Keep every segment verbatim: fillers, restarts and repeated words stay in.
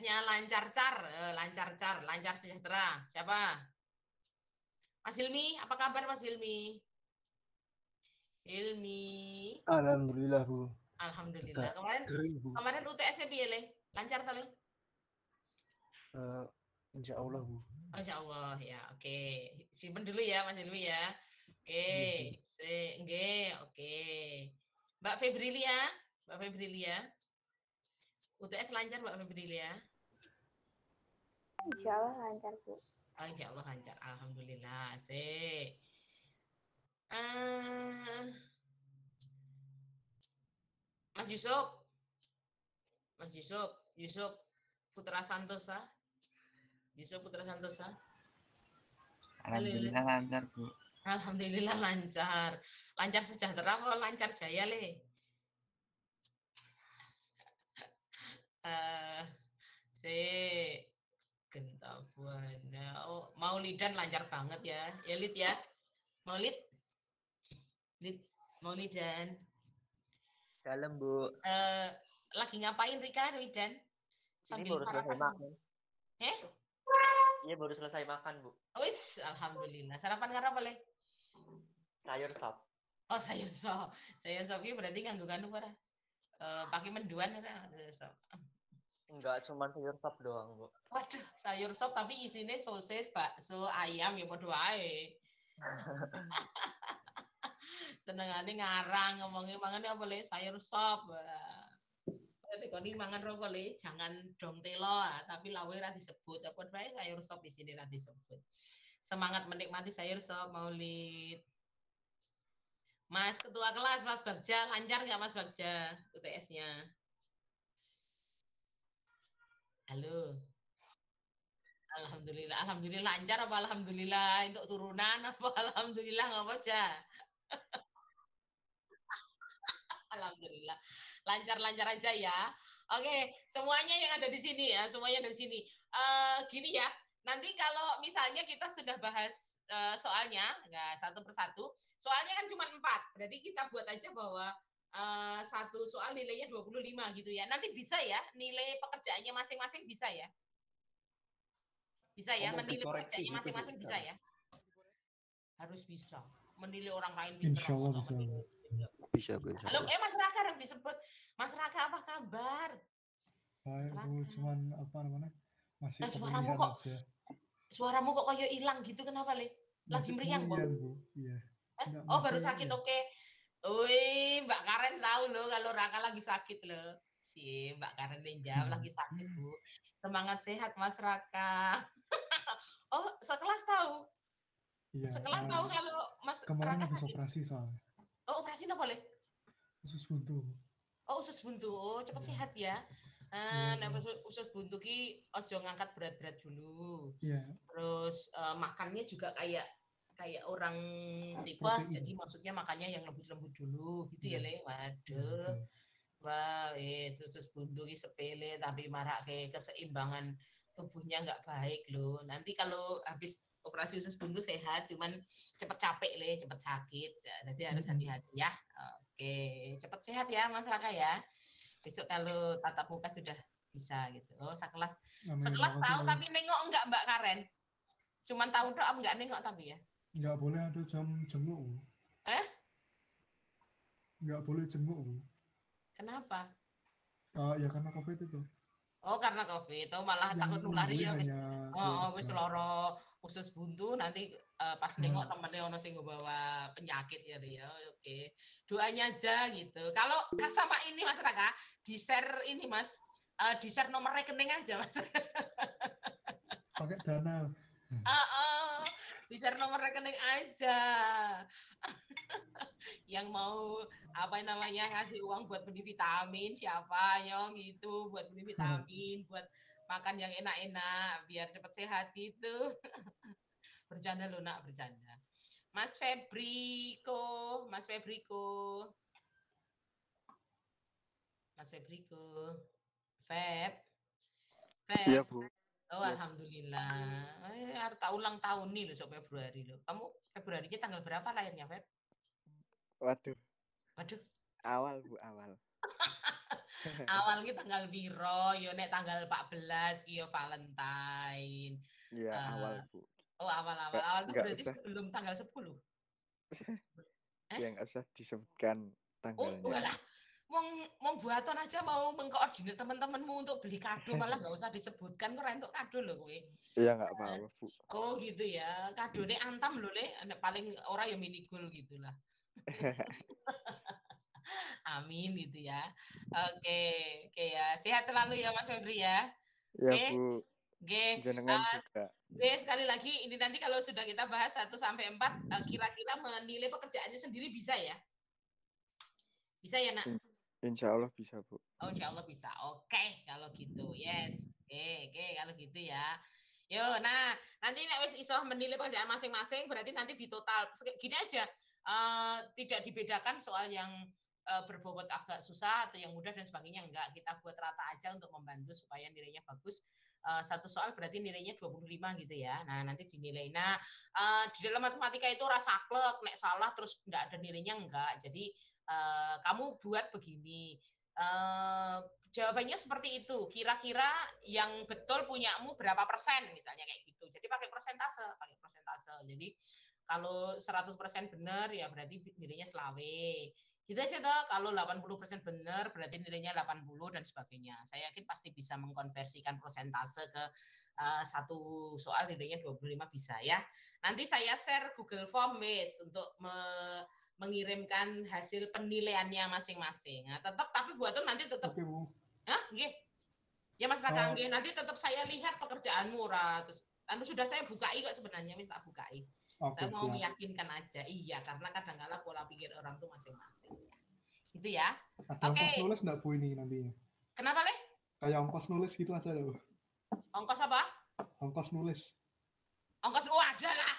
S-nya lancar-car, eh, lancar-car, lancar sejahtera. Siapa? Mas Hilmi, apa kabar Mas Hilmi? Hilmi. Alhamdulillah Bu. Alhamdulillah. Agak Kemarin kering Bu. kemarin U T S-nya piye le? Lancar ta le? Uh, insya Allah Bu. Masya Allah ya. Oke. Simpen dulu ya Mas Hilmi ya. Oke. Iya Bu. Se nggih, oke. Mbak Febrilia, Mbak Febrilia. U T S lancar Mbak Febrilia? Insya Allah lancar Bu. Oh, insya Allah lancar. Alhamdulillah. Sik. Uh, Mas Yusuf. Mas Yusuf, Yusuf Putra Santosa. Yusuf Putra Santosa. Alhamdulillah lancar Bu. Alhamdulillah lancar. Lancar sejahtera apa lancar jaya le? Uh, si Genta Buana. Oh, Maulidan lancar banget ya. Ya Lid ya. Maulid. Lid Maulidan. Dalam Bu. Uh, lagi ngapain Rika Widan? Sambil baru selesai makan. Eh? Iya baru selesai makan Bu. Wis, alhamdulillah. Sarapan karo apa le? Sayur sop. Oh sayur sop. Sayur sop ini berarti nganggo kanu ora? Uh, pakai menduan ora sayur sop. Enggak, cuma sayur sop doang, Bu. Waduh, sayur sop tapi isinya sosis, bakso, ayam ya padha wae. Senengane ngarang ngomongnya mangane apa le sayur sop. Tekoni mangan apa le jangan dong telo tapi lawe ra disebut apa wae sayur sop isine ra disebut. Semangat menikmati sayur sop Maulid. Mas ketua kelas Mas Bagja lancar nggak Mas Bagja U T S-nya? Halo. Alhamdulillah, alhamdulillah lancar apa alhamdulillah untuk turunan apa alhamdulillah ngapa aja? Alhamdulillah. Lancar-lancar aja ya. Oke, semuanya yang ada di sini ya, semuanya dari sini. Uh, gini ya, nanti kalau misalnya kita sudah bahas uh, soalnya, nggak satu persatu, soalnya kan cuma empat, berarti kita buat aja bahwa uh, satu soal nilainya dua puluh lima gitu ya. Nanti bisa ya, nilai pekerjaannya masing-masing bisa ya? Bisa ya, menilai pekerjaannya masing-masing bisa ya? Harus bisa. Menilai orang lain pinter. Insya Allah bisa. Bisa, bisa. Halo, eh Mas Raka yang disebut. Mas Raka apa kabar? Baik Bu, cuman apa namanya? Masih nah, suaramu kok, aja. Suaramu kok kayak hilang gitu, kenapa Le? Lagi meriang kok? Bu. Iya. Eh? Oh baru sakit, oke. Okay. Wih, Mbak Karen tahu loh kalau Raka lagi sakit loh. Si Mbak Karen Ninja hmm. lagi sakit Bu. Semangat sehat Mas Raka. Oh, sekelas tahu. Iya, sekelas tahu kalau Mas kemarin habis operasi soalnya. Oh, operasi apa Le? Usus buntu. Oh, usus buntu. Oh, cepat ya. Sehat ya. Nah, ya, nah, usus buntu ki ojo ngangkat berat-berat dulu. Iya. Terus uh, makannya juga kayak kayak orang tipes, jadi maksudnya makannya yang lembut-lembut dulu gitu ya, ya Le. Waduh. Ya, wah, eh usus buntu ki sepele tapi marak ke keseimbangan tubuhnya nggak baik loh. Nanti kalau habis operasi usus buntu sehat, cuman cepet capek Le, cepet sakit. Jadi harus hati-hati ya. Oke, cepet sehat ya Mas Raka ya. Besok kalau tatap muka sudah bisa gitu. Oh, sekelas sekelas tahu tapi nengok enggak Mbak Karen? Cuman tahu doang enggak nengok tapi ya? Enggak boleh ada jam jenguk. Eh? Enggak boleh jenguk. Kenapa? Uh, ya karena COVID itu. Oh, karena COVID. Oh, malah yang takut nulari ya wis. Oh, oh wis loro usus buntu nanti uh, pas nengok hmm. temennya ono sing bawa penyakit ya dia. Oke. Okay. Doanya aja gitu. Kalau sama ini Mas Raka, di-share ini Mas, uh, di-share nomor rekening aja Mas. Pakai dana. Uh, uh, di-share nomor rekening aja. Yang mau apa namanya ngasih uang buat beli vitamin siapa nyong gitu, buat beli vitamin, buat makan yang enak-enak biar cepat sehat gitu. Bercanda loh nak, bercanda. Mas Febriko, Mas Febriko. Mas Febriko. Feb. Feb. Iya, Bu. Oh, alhamdulillah. Eh, harta ulang tahun nih loh so Februari loh. Kamu Februarinya tanggal berapa lahirnya, Feb? Waduh. Waduh. Awal Bu, awal. Awal ki tanggal piro? Yo nek tanggal empat belas ki yo Valentine. Iya, Uh, awal, Bu. Oh, awal-awal. Nggak, Awal itu nggak berarti usah. sebelum tanggal sepuluh. Eh? Ya nggak usah disebutkan tanggalnya. Oh, walah. Wong wong buaton aja mau mengkoordinir teman-temanmu untuk beli kado malah nggak usah disebutkan kok untuk kado loh kowe. Iya nggak apa-apa, Bu. Oh gitu ya. Kadone antam loh Le, paling ora ya mini goal gitulah. Amin gitu ya. Oke, oke ya. Sehat selalu ya Mas Febri ya. Ya, Oke. Bu. Oke. Jenengan Uh, juga. Oke, sekali lagi ini nanti kalau sudah kita bahas satu sampai empat uh, kira-kira menilai pekerjaannya sendiri bisa ya? Bisa ya, Nak? Insya Allah bisa, Bu. Oh, insya Allah bisa. Oke, kalau gitu. Yes. Oke, oke, kalau gitu ya. Yo, nah, nanti nek wis iso menilai pekerjaan masing-masing, berarti nanti di total gini aja, uh, tidak dibedakan soal yang uh, berbobot agak susah atau yang mudah dan sebagainya, enggak. Kita buat rata aja untuk membantu supaya nilainya bagus. Uh, satu soal berarti nilainya dua puluh lima gitu ya. Nah, nanti dinilai. Nah, uh, di dalam matematika itu rasa klek, nek salah terus enggak ada nilainya, enggak. Jadi, uh, kamu buat begini. Uh, jawabannya seperti itu. Kira-kira yang betul punyamu berapa persen misalnya kayak gitu. Jadi pakai persentase, pakai persentase. Jadi kalau seratus persen benar ya berarti nilainya selawe. Gitu aja toh. Kalau delapan puluh persen benar berarti nilainya delapan puluh dan sebagainya. Saya yakin pasti bisa mengkonversikan persentase ke uh, satu soal nilainya dua puluh lima bisa ya. Nanti saya share Google Form Miss untuk me mengirimkan hasil penilaiannya masing-masing. Nah, tetap tapi buatan nanti tetap. Oke, Bu. Hah, nggih. Ya Mas Raka, Oh. nggih. Nanti tetap saya lihat pekerjaanmu ora. Terus anu sudah saya bukai kok sebenarnya wis tak bukai. Oke, saya mau siap. meyakinkan aja. Iya, karena kadang-kala pola pikir orang tuh masing-masing. Itu ya. Ada Oke. ongkos nulis enggak, Bu, ini nantinya? Kenapa, Le? Kayak ongkos nulis gitu ada, Bu. Ongkos apa? Ongkos nulis. Ongkos oh ada lah.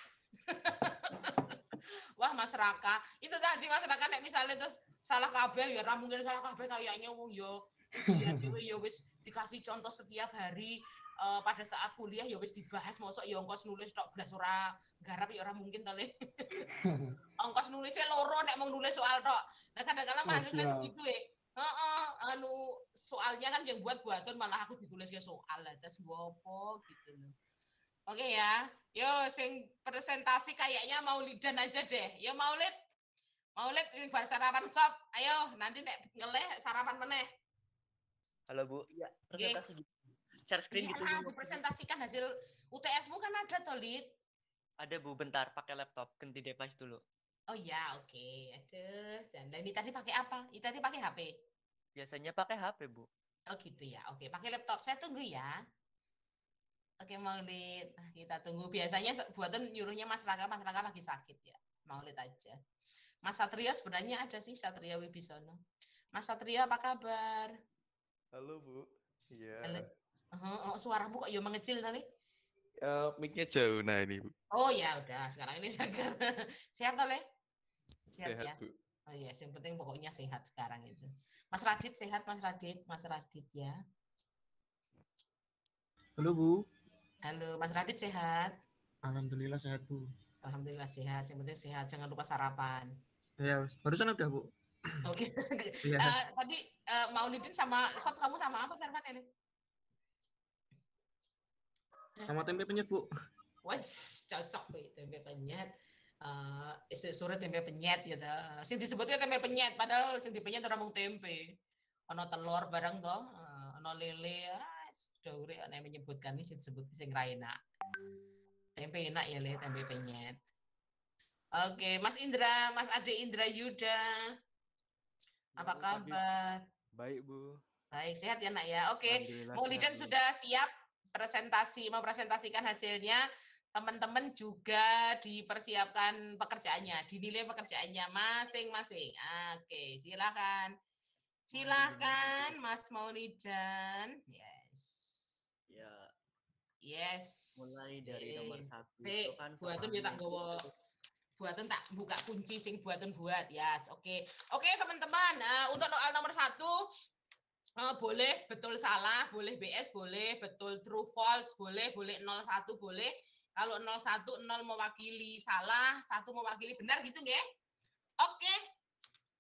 Wah Mas Raka, itu tadi Mas Raka nek misalnya terus salah kabeh ya ora mungkin salah kabeh kayaknya wong yo ujian dhewe ya wis dikasih contoh setiap hari uh, pada saat kuliah ya wis dibahas mosok ya ongkos nulis tok blas ora garap ya ora mungkin to Le. Ongkos nulisnya loro nek mau nulis soal tok. Nah kadang-kadang mahasiswa itu gitu ya. Heeh, anu soalnya kan yang buat buatan malah aku ditulis ke soal lah tes apa gitu loh. Oke ya, yo sing presentasi kayaknya Maulidan aja deh. Yo Maulid, Maulid ini bar sarapan sop. Ayo nanti nek ngeleh sarapan meneh. Halo Bu, iya presentasi gitu. Share screen gitu. Iya, presentasikan hasil U T S-mu kan ada toh, Lid? Ada Bu, bentar pakai laptop, ganti device dulu. Oh iya, oke. Okay. Aduh, janda. Ini tadi pakai apa? Ini tadi pakai H P? Biasanya pakai H P Bu. Oh gitu ya, oke. Okay. Pakai laptop, saya tunggu ya. Oke Maulid, kita tunggu. Biasanya buatan nyuruhnya Mas Raka, Mas Raka lagi sakit ya. Maulid aja. Mas Satria sebenarnya ada sih, Satria Wibisono. Mas Satria apa kabar? Halo Bu. Iya. Halo. Oh, oh, suaramu kok ya mengecil tadi? Uh, mic-nya jauh nah ini Bu. Oh ya udah, sekarang ini segar. Sehat Le? Sehat, sehat ya. Bu. Oh iya, yang penting pokoknya sehat sekarang itu. Mas Radit sehat, Mas Radit, Mas Radit ya. Halo Bu. Halo, Mas Radit sehat? Alhamdulillah sehat Bu. Alhamdulillah sehat, yang penting sehat, jangan lupa sarapan. Ya, barusan udah Bu. Oke. Iya. uh, tadi uh, Maulidin sama Sob kamu sama apa sarapan ini? Sama tempe penyet Bu. Wes cocok Bu, tempe penyet. Uh, sore tempe penyet gitu. Sing disebutnya tempe penyet, padahal sing penyet ora mung tempe. Ono telur bareng toh, uh, ono lele. Ah, sudah urip ana yang menyebutkan ini disebut sing ra enak. Tempe enak ya Le, tempe penyet. Oke, Mas Indra, Mas Ade Indra Yuda. Apa kabar? Baik Bu. Baik, sehat ya Nak ya. Oke, Maulidan sudah siap presentasi, mempresentasikan hasilnya. Teman-teman juga dipersiapkan pekerjaannya, dinilai pekerjaannya masing-masing. Oke, silakan. Silakan Mas Maulidan. Yes. Ya. Yes. Mulai dari nomor satu itu kan buatun ya tak gowo. Buatun tak buka kunci sing buatun buat. Yes, oke. Okay. Oke, okay, teman-teman. Uh, untuk soal nomor satu uh, boleh betul salah, boleh B S, boleh betul true false, boleh boleh nol satu boleh. Kalau nol satu nol mewakili salah, satu mewakili benar gitu nggih? Oke. Okay.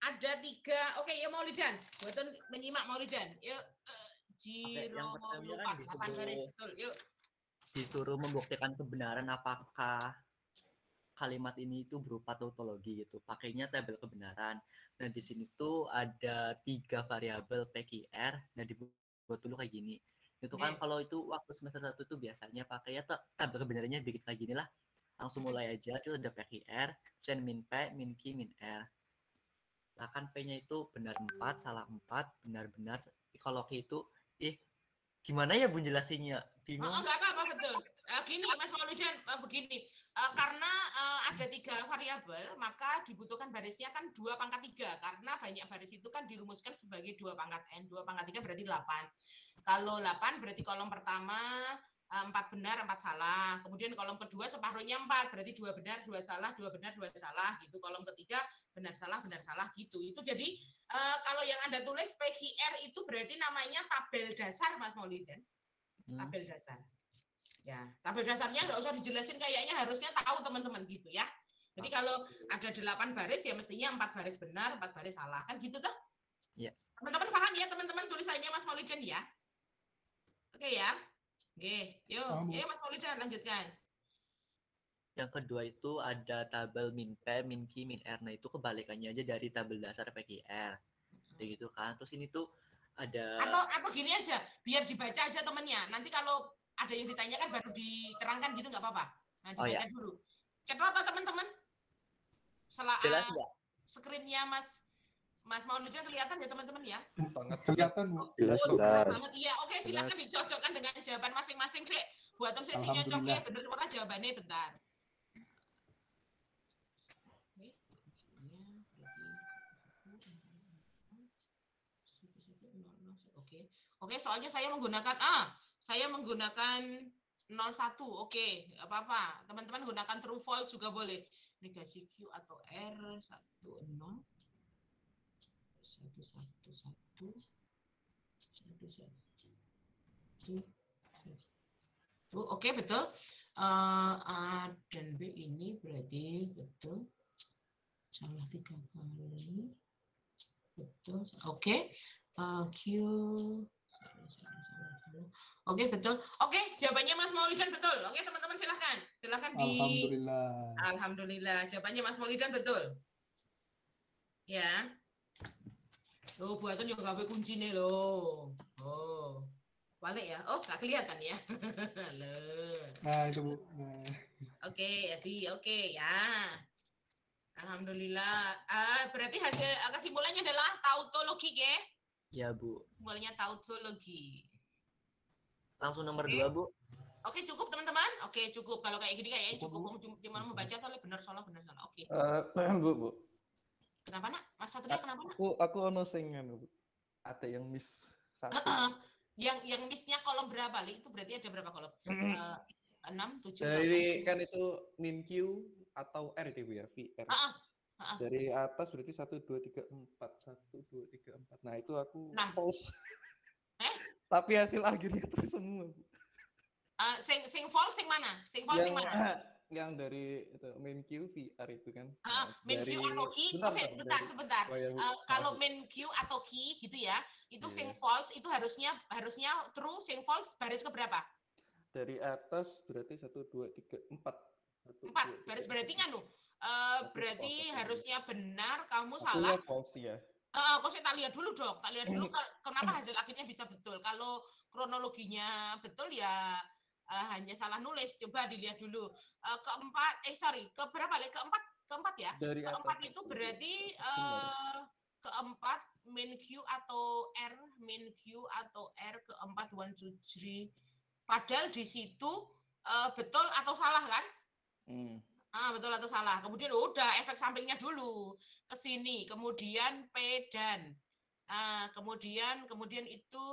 ada tiga. Oke, ya Maulidan. Buatan menyimak Maulidan. Yuk. Uh, Jiro yang pertama lupa kan delapan baris disuruh betul. Yuk. disuruh membuktikan kebenaran apakah kalimat ini itu berupa tautologi gitu. Pakainya tabel kebenaran. Nah, di sini tuh ada tiga variabel P Q R. Nah, dibuat dulu kayak gini. Itu kan Nih. kalau itu waktu semester satu tuh biasanya pakainya tuh tabel kebenarannya bikin kayak gini lah. Langsung mulai aja. Itu ada P Q R, Chen min P, min Q, min R. Nah, kan P-nya itu benar empat, salah empat, benar-benar. Kalau Q itu, eh, gimana ya Bun jelasinnya? Bingung. Oh, enggak apa-apa, betul. Uh, gini, Mas Maulidan, uh, begini. Uh, karena uh, ada tiga variabel, maka dibutuhkan barisnya kan dua pangkat tiga. Karena banyak baris itu kan dirumuskan sebagai dua pangkat N. Dua pangkat tiga berarti delapan. Kalau delapan berarti kolom pertama empat benar, empat salah. Kemudian kolom kedua separuhnya empat, berarti dua benar, dua salah, dua benar, dua salah. Gitu. Kolom ketiga benar salah, benar salah gitu. Itu jadi uh, kalau yang Anda tulis P Q R itu berarti namanya tabel dasar, Mas Maulidan. Hmm. Tabel dasar. Ya, tabel dasarnya nggak usah dijelasin, kayaknya harusnya tahu teman-teman gitu ya. Jadi kalau ada delapan baris ya mestinya empat baris benar, empat baris salah. Kan gitu toh? Iya. Teman-teman paham ya teman-teman tulisannya Mas Maulidan ya? Oke ya. Oke, yuk, oh, yuk Mas Maulidan lanjutkan. Yang kedua itu ada tabel min P, min Q, min R. Nah itu kebalikannya aja dari tabel dasar P Q R. Kayak gitu kan. Terus ini tuh ada atau atau gini aja, biar dibaca aja temennya. Nanti kalau ada yang ditanyakan baru diterangkan gitu nggak apa-apa. Nah dibaca oh, ya. dulu. Cepat atau teman-teman? Setelah jelas nggak? Screennya Mas Mas Maulidan kelihatan ya teman-teman ya? Sangat kelihatan Bu. Jelas jelas. Iya, oke silakan dicocokkan dengan jawaban masing-masing sih. Buat om sesi nyocoknya bener mana jawabannya bentar. Oke. Oke, soalnya saya menggunakan ah, saya menggunakan nol satu. Oke, apa-apa. Teman-teman gunakan true false juga boleh. Negasi Q atau R satu nol satu satu satu satu satu. Tuh, oke betul. Uh, A dan B ini berarti betul. Salah tiga kali. Betul. Oke. Uh, Q salah, salah, salah, salah. Oke betul. Oke jawabannya Mas Maulidan betul. Oke teman-teman silahkan silahkan di. Alhamdulillah. Alhamdulillah jawabannya Mas Maulidan betul. Ya. Oh buatan juga gawe kunci nih loh. Oh balik ya. Oh nggak kelihatan ya. Nah itu Bu. Nah. Oke jadi oke ya. Alhamdulillah. Uh, berarti hasil kesimpulannya adalah tautologi ya? Ya Bu. Kesimpulannya tautologi. Langsung nomor Oke. dua Bu. Oke cukup teman-teman. Oke cukup kalau kayak gini kayaknya cukup. Cuma, cuma membaca atau benar salah benar salah. Oke. Uh, Bu Bu. Kenapa nak? Mas Satria kenapa nak? Aku aku ono sing Bu. Ada yang miss satu. yang yang missnya kolom berapa? Itu berarti ada berapa kolom? Uh, enam, tujuh. Dari kan itu min Q atau R itu Bu ya, V R. Uh-uh. Uh-uh. Dari atas berarti satu dua tiga empat, satu dua tiga empat. Nah, itu aku enam. False. Eh? Tapi hasil akhirnya terus semua, Bu. Uh, sing sing false sing mana? Sing false yang, sing mana? Yang dari itu main Q V R itu kan. Uh, min dari, Q atau key, bentar, oh, sebentar, dari, sebentar. oh, ya, uh, kalau min Q atau key gitu ya, itu yeah. Sing false itu harusnya harusnya true, sing false baris ke berapa? Dari atas berarti satu dua tiga empat. Empat baris berarti kan tuh. Uh, berarti apa, harusnya benar, kamu aku salah. False ya. Uh, kok saya tak lihat dulu dong, tak lihat dulu kenapa hasil akhirnya bisa betul. Kalau kronologinya betul ya uh, hanya salah nulis. Coba dilihat dulu. Uh, keempat, eh sorry, ke berapa? Keempat, keempat ya. Dari keempat atas itu berarti uh, keempat min Q atau R, min Q atau R keempat one two three. Padahal di situ uh, betul atau salah kan? Hmm. Ah, betul atau salah. Kemudian udah efek sampingnya dulu ke sini, kemudian P dan ah, kemudian kemudian itu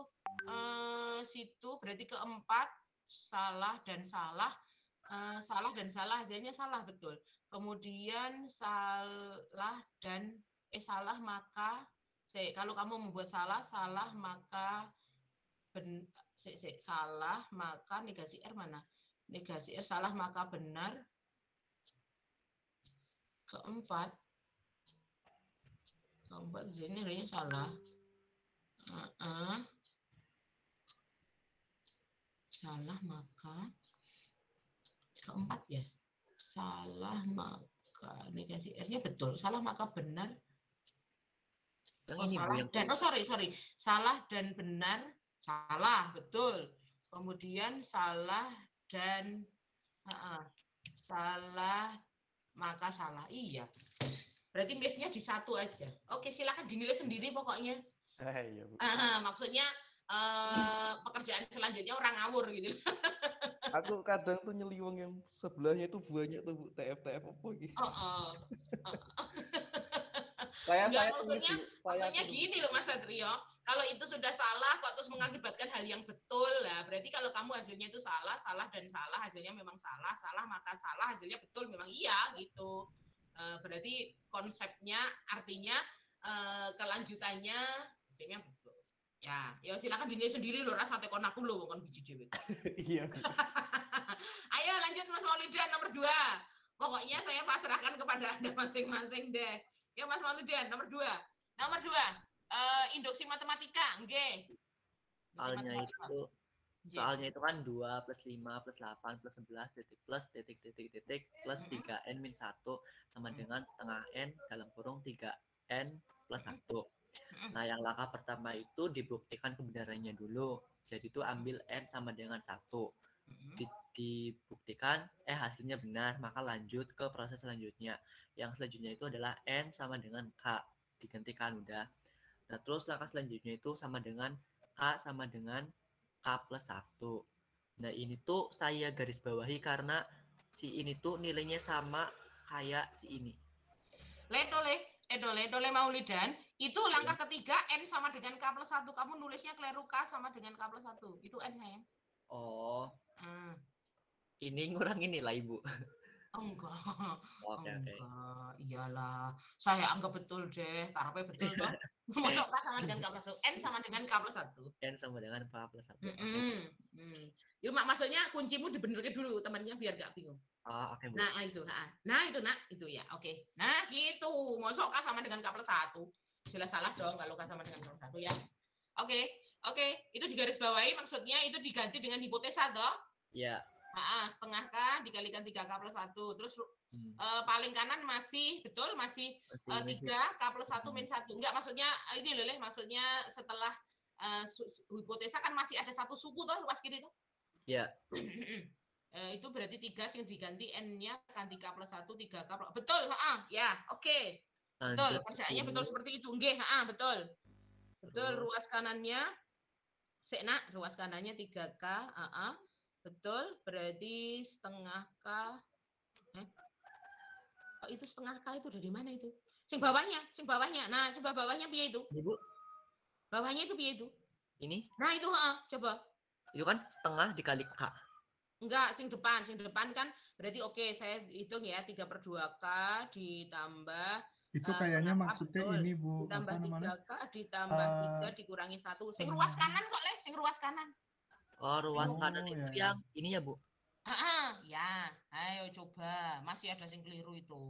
eh, situ berarti keempat salah dan salah eh, salah dan salah hasilnya salah betul. Kemudian salah dan eh salah maka se, kalau kamu membuat salah salah maka ben, se, se, salah maka negasi R mana? Negasi R salah maka benar. Keempat, Keempat ini kayaknya salah. Uh -uh. Salah maka keempat ya. Salah maka negasi R-nya betul. Salah maka benar. Yang Oh, ini Bu salah yang dan oh sorry sorry. Salah dan benar. Salah betul. Kemudian salah dan uh -uh. salah maka salah. Iya. Berarti miss-nya di satu aja. Oke, silakan dinilai sendiri pokoknya. Eh, iya, Bu. Uh, maksudnya uh, pekerjaan selanjutnya orang ngawur gitu. Aku kadang tuh nyeliweng yang sebelahnya itu banyak tuh Bu, T F T F apa gitu. Oh, oh. oh. Saya Enggak, saya maksudnya tulis, saya maksudnya tulis. gini loh Mas Satrio. Kalau itu sudah salah kok terus mengakibatkan hal yang betul lah. Berarti kalau kamu hasilnya itu salah, salah dan salah, hasilnya memang salah, salah maka salah, hasilnya betul memang iya gitu. Uh, berarti konsepnya artinya uh, kelanjutannya hasilnya betul. Ya, ya silakan dinilai sendiri loh, rasa tekon aku loh, bukan biji dewe. Iya. Ayo lanjut Mas Maulidan nomor dua. Pokoknya saya pasrahkan kepada Anda masing-masing deh. Ya Mas Maulidan nomor dua. Nomor dua, uh, induksi matematika, nggih. soalnya itu soalnya itu kan dua plus lima plus delapan plus sebelas titik plus titik titik titik plus tiga n min satu sama dengan setengah n dalam kurung tiga n plus satu. Nah, yang langkah pertama itu dibuktikan kebenarannya dulu. Jadi itu ambil n sama dengan satu. Di, dibuktikan eh hasilnya benar, maka lanjut ke proses selanjutnya. Yang selanjutnya itu adalah n sama dengan k. Digantikan udah. Nah, terus langkah selanjutnya itu sama dengan k sama dengan k plus satu. Nah, ini tuh saya garis bawahi karena si ini tuh nilainya sama kayak si ini. Ledole, edole, dole Maulidan, itu langkah ketiga n sama dengan k plus satu. Kamu nulisnya keliru k sama dengan k plus satu. Itu n sayang. Oh. Hmm. Ini ngurangin nilai, Bu. Oh, enggak. Oke, okay, oke. Enggak. Iyalah. Saya anggap betul deh. Karena betul toh. Masuk k sama dengan k plus satu. N sama dengan k plus satu. N sama dengan k plus satu. Mm -hmm. hmm. Yuk, mak maksudnya kuncimu dibenerin dulu temannya biar gak bingung. Oh, oke, okay, Bu. Nah, itu. Nah, itu, Nak. Itu ya. Oke. Okay. Nah, gitu. Masuk k sama dengan k plus satu. Jelas salah dong kalau k sama dengan k plus satu ya. Oke. Okay. Oke. Okay. Itu digarisbawahi maksudnya itu diganti dengan hipotesa toh? Iya. Nah, setengah k dikalikan tiga k plus satu. Terus hmm. uh, paling kanan masih, betul, masih, masih uh, tiga k plus satu min satu. Enggak, maksudnya, ini loh, maksudnya setelah uh, hipotesa kan masih ada satu suku toh, luas kiri toh? Iya. uh, itu berarti tiga sing diganti N-nya kan tiga plus satu, tiga k. Betul, heeh, ya, oke. Okay. Betul, kerjaannya betul seperti itu. Nggih, heeh, betul. Betul, ruas kanannya, sik nak, ruas kanannya tiga k, heeh. Betul, berarti setengah K. Eh? Oh, itu setengah K itu dari mana itu? Sing bawahnya, sing bawahnya. Nah, sing bawahnya piye itu? Ibu. Bawahnya itu piye itu? Ini? Nah, itu heeh, coba. Itu kan setengah dikali K. Enggak, sing depan, sing depan kan berarti oke, okay, saya hitung ya tiga per dua K ditambah itu kayaknya uh, maksudnya K, ini Bu, ditambah apa tiga K ditambah uh, tiga dikurangi satu. Sing ruas kanan kok, Le, sing ruas kanan. Oh, ruas oh, kanan itu ya. yang ini ya, Bu? Ah, ya. Ayo coba. Masih ada yang keliru itu.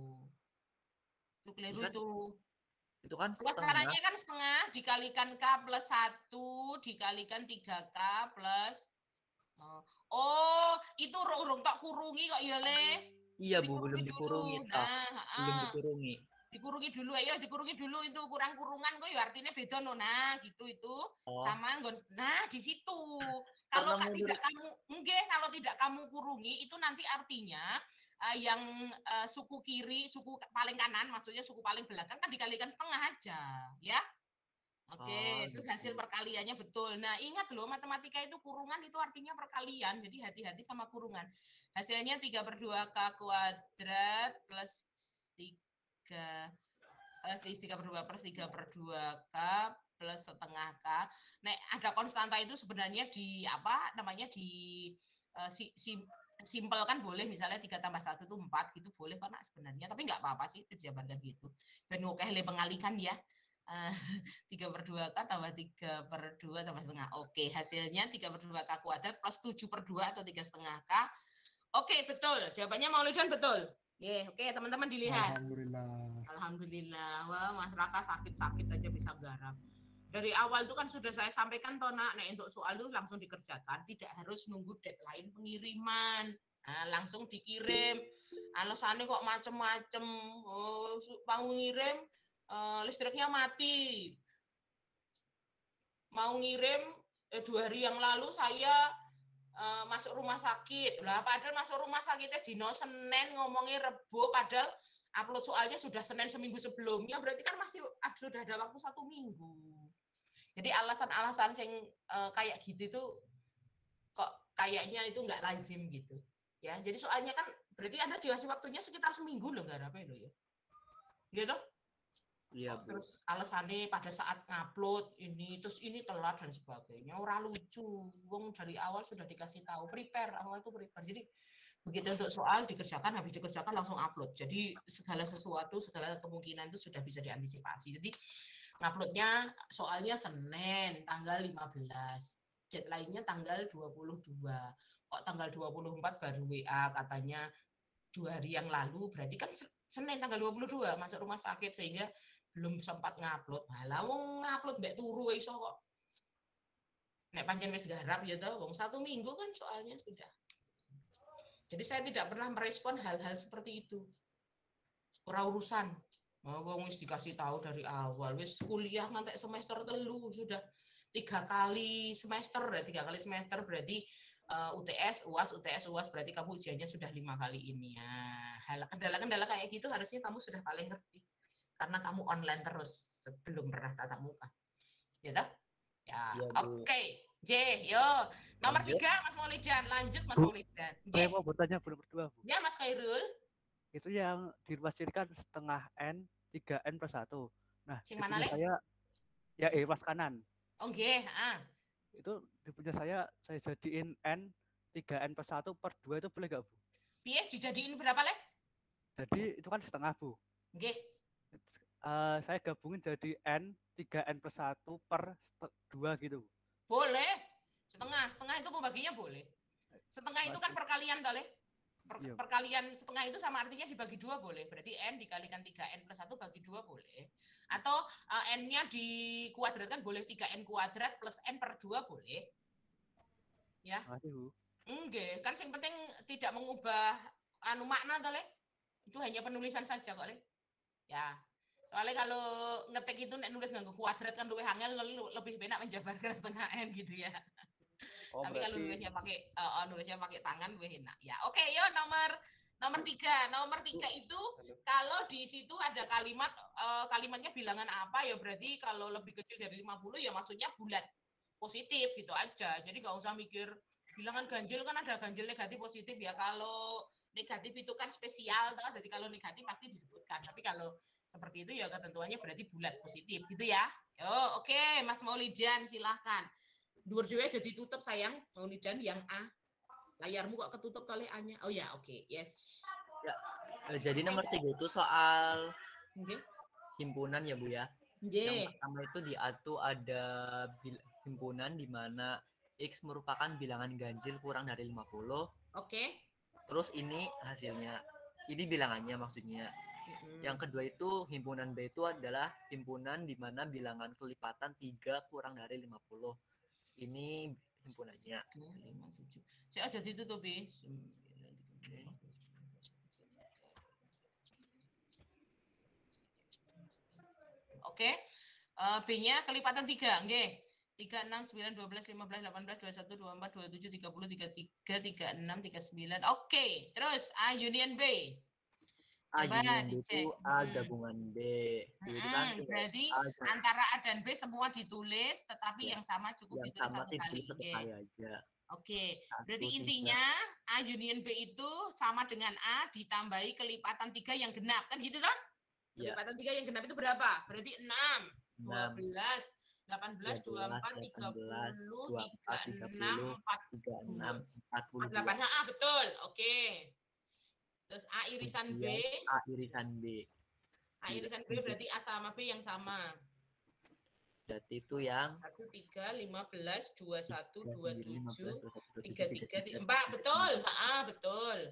Itu keliru kan, itu. Itu kan ruas kanannya kan setengah dikalikan K plus satu dikalikan tiga K plus oh, oh itu urung tak kurungi kok ya, Le. Iya, Bu, belum dikurungi. Nah, belum dikurungi. Dikurungi dulu ayo dikurungi dulu itu kurang kurungan kok ya artinya beda no. Nah gitu itu oh. sama nah di situ kalau tidak kamu enggak kalau tidak kamu kurungi itu nanti artinya uh, yang uh, suku kiri suku paling kanan maksudnya suku paling belakang kan dikalikan setengah aja ya. Oke, okay, oh, terus hasil perkaliannya betul. Nah, ingat loh, matematika itu kurungan itu artinya perkalian. Jadi hati-hati sama kurungan. Hasilnya tiga per dua K kuadrat plus tiga plus tiga per dua plus tiga per dua K plus setengah K. Nah, ada konstanta itu sebenarnya di apa namanya di uh, si, si simpel kan boleh misalnya tiga tambah satu itu empat gitu boleh kan sebenarnya. Tapi nggak apa-apa sih dijabarkan gitu. Ben oke le pengalikan ya. tiga per dua K tambah tiga per dua tambah setengah. Oke, hasilnya tiga per dua K kuadrat plus tujuh per dua atau tiga setengah K. Oke, betul. Jawabannya Maulidan betul. Ya, oke teman-teman dilihat. Alhamdulillah. Alhamdulillah. Wah, Mas Raka sakit-sakit aja bisa garap. Dari awal itu kan sudah saya sampaikan toh nak, nah, untuk soal itu langsung dikerjakan, tidak harus nunggu deadline pengiriman. Nah, langsung dikirim. Alasannya kok macem-macem. Oh, mau ngirim uh, listriknya mati. Mau ngirim eh, dua hari yang lalu saya uh, masuk rumah sakit. Lah padahal masuk rumah sakitnya dino Senin ngomongnya Rebo, padahal upload soalnya sudah Senin seminggu sebelumnya, berarti kan masih ah, sudah ada waktu satu minggu. Jadi alasan-alasan yang uh, kayak gitu itu kok kayaknya itu nggak lazim gitu. Ya, jadi soalnya kan berarti Anda dikasih waktunya sekitar seminggu loh, nggak apa loh ya. Gitu? Iya, oh, terus alasannya pada saat ngupload ini terus ini telat dan sebagainya, ora lucu. Wong dari awal sudah dikasih tahu prepare, awal itu prepare. Jadi begitu untuk soal dikerjakan, habis dikerjakan langsung upload. Jadi segala sesuatu, segala kemungkinan itu sudah bisa diantisipasi. Jadi nguploadnya soalnya Senin tanggal lima belas, deadline-nya tanggal dua puluh dua. Kok tanggal dua puluh empat baru W A katanya dua hari yang lalu, berarti kan Senin tanggal dua puluh dua masuk rumah sakit sehingga belum sempat ngupload. Malah wong ngupload mbek turu iso kok. Nek pancen wis garap ya toh, wong satu minggu kan soalnya sudah. Jadi saya tidak pernah merespon hal-hal seperti itu. Ora urusan. Mau wong wis dikasih tahu dari awal, wis kuliah ngantek semester telu sudah tiga kali semester, ya tiga kali semester berarti uh, U T S, U A S, U T S, U A S berarti kamu ujiannya sudah lima kali ini ya. Hal kendala-kendala kayak gitu harusnya kamu sudah paling ngerti. Karena kamu online terus sebelum pernah tatap muka, ya tak? Ya, ya oke, okay. J, yo nomor lanjut. Tiga Mas Maulidan, lanjut Mas Maulidan. Saya mau bertanya belum berdua, Bu. Ya Mas Khairul. Itu yang diruaskan setengah n, tiga n plus satu. Nah, sing mana le? Saya ya eh pas kanan. Oke, okay. ah. Itu di punya saya saya jadiin n tiga n plus satu per dua itu boleh nggak, Bu? Piye dijadiin berapa le? Jadi itu kan setengah, Bu. Oke. Okay. Uh, saya gabungin jadi n tiga n plus satu per dua gitu. Boleh. Setengah, setengah itu pembaginya boleh. Setengah itu kan perkalian tole. Per, iya. Perkalian setengah itu sama artinya dibagi dua boleh. Berarti n dikalikan tiga n plus satu bagi dua boleh. Atau uh, n-nya dikuadratkan boleh tiga n kuadrat plus n per dua boleh. Ya. Enggak, kan yang penting tidak mengubah anu makna tole. Itu hanya penulisan saja kok, Le. Ya. Soalnya kalau ngetik itu nulis nganggo kuadrat kan luwih angel, lebih enak menjabarkan setengah n gitu ya. Oh, tapi berarti... kalau nulisnya pakai uh, nulisnya pakai tangan lebih enak. Ya, oke, okay, yo nomor nomor tiga. Nomor tiga itu kalau di situ ada kalimat uh, kalimatnya bilangan apa ya berarti kalau lebih kecil dari lima puluh ya maksudnya bulat positif gitu aja. Jadi nggak usah mikir bilangan ganjil, kan ada ganjil negatif positif ya. Kalau negatif itu kan spesial, jadi kalau negatif pasti disebutkan. Tapi kalau seperti itu ya ketentuannya berarti bulat positif gitu ya. Oh, oke, okay. Mas Maulidan silahkan. Dua dua jadi tutup sayang, Maulidan yang A. Layarmu kok ketutup oleh A-nya. Oh ya, oke, okay. Yes. Ya. Jadi nomor tiga itu soal okay. himpunan ya Bu ya. Okay. Yang pertama itu di A tuh ada himpunan di mana X merupakan bilangan ganjil kurang dari lima puluh. Oke. Okay. Terus ini hasilnya. Ini bilangannya maksudnya. Hmm. Yang kedua itu himpunan B itu adalah himpunan di mana bilangan kelipatan tiga kurang dari lima puluh. Ini himpunannya. Saya aja ditutupi. Okay. Oke. Uh, B-nya kelipatan tiga, nggih. tiga, enam, sembilan, dua belas, lima belas, delapan belas, dua puluh satu, dua puluh empat, dua puluh tujuh, tiga puluh, tiga puluh tiga, tiga puluh enam, tiga puluh sembilan. Oke, okay. Terus A union B. A union B itu A gabungan B. Hmm. Kan berarti A, antara A dan B semua ditulis, tetapi ya, yang sama cukup yang ditulis sama satu kali. Satu kali aja. Oke, okay. Berarti intinya A union B itu sama dengan A ditambahi kelipatan tiga yang genap, kan gitu kan? Ya. Kelipatan tiga yang genap itu berapa? Berarti enam, dua belas, delapan belas, dua puluh empat, tiga puluh, tiga puluh enam, empat puluh, empat puluh delapan. Ah, betul. Oke. Okay. Terus A irisan B. A irisan B. A irisan B berarti A sama B yang sama. Berarti itu yang satu, tiga, lima belas, dua puluh satu, dua puluh tujuh, tiga puluh tiga, empat. Betul. Ah, betul.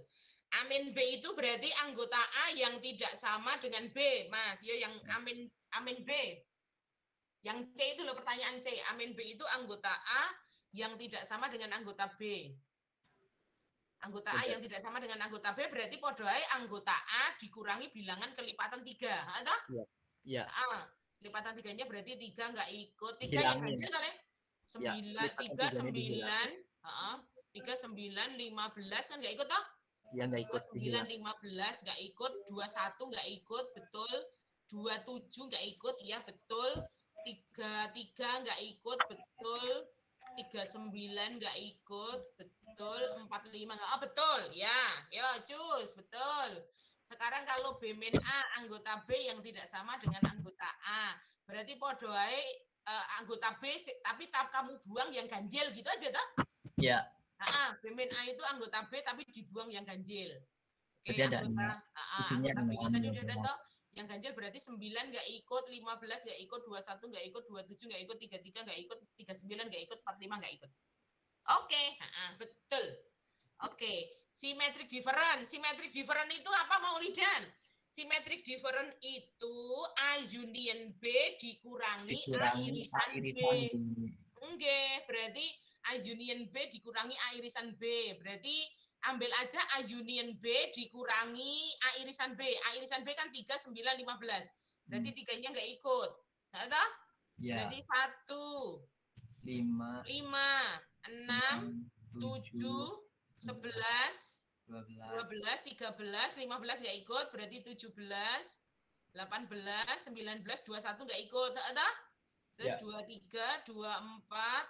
Amin B itu berarti anggota A yang tidak sama dengan B, Mas. Yo yang amin amin B. Yang C itu loh pertanyaan C. Amin B itu anggota A yang tidak sama dengan anggota B. Anggota A yang tidak sama dengan anggota B berarti podoai anggota A dikurangi bilangan kelipatan tiga. Ada? Iya. Iya. A. Lipatan tiganya berarti tiga nggak ikut. Tiga yang ganjil kali. Sembilan, tiga, sembilan. Tiga, sembilan, lima belas kan nggak ikut toh? Ya nggak ikut. sembilan, lima belas nggak ikut, dua puluh satu nggak ikut, betul. dua puluh tujuh nggak ikut, iya betul. tiga puluh tiga nggak ikut, betul. tiga puluh sembilan nggak ikut, betul. empat puluh lima nggak, oh betul, ya. Yo, cus, betul. Sekarang kalau B min A anggota B yang tidak sama dengan anggota A, berarti podoai uh, anggota B, tapi tak kamu buang yang ganjil gitu aja toh? Iya. Nah, B min A itu anggota B tapi dibuang yang ganjil. Oke, Jadi ada anggota, uh, isinya anggota B-nya tadi udah ada ada. toh? Yang ganjil berarti sembilan nggak ikut, lima belas nggak ikut, dua puluh satu nggak ikut, dua puluh tujuh nggak ikut, tiga puluh tiga nggak ikut, tiga puluh sembilan nggak ikut, empat puluh lima nggak ikut. Oke, uh, betul. Oke, symmetric difference. Symmetric difference itu apa, Maulidan? Symmetric difference itu A union B dikurangi, Dikurangi A irisan, A irisan B. B. Enggak, berarti A union B dikurangi A irisan B. Berarti ambil aja A union B dikurangi A irisan B. A irisan B kan tiga, sembilan, lima belas. Berarti hmm. tiganya nggak ikut. Nggak tahu? Ya. Berarti satu, lima, lima, enam, tujuh, sebelas, dua belas, tiga belas, lima belas nggak ikut. Berarti tujuh belas, delapan belas, sembilan belas, dua puluh satu nggak ikut. Nggak tahu? Terus ya. dua puluh tiga, dua puluh empat,